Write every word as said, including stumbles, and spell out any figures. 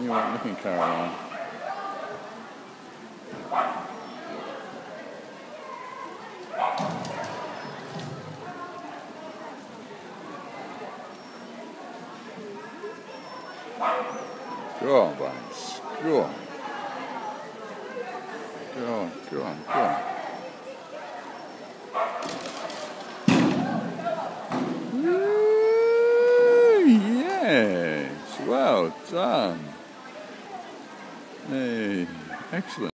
You weren't looking, Caroline. Go on, Barney. Go on. Go on, go on, go on. Woo, yes, well done. Hey, excellent.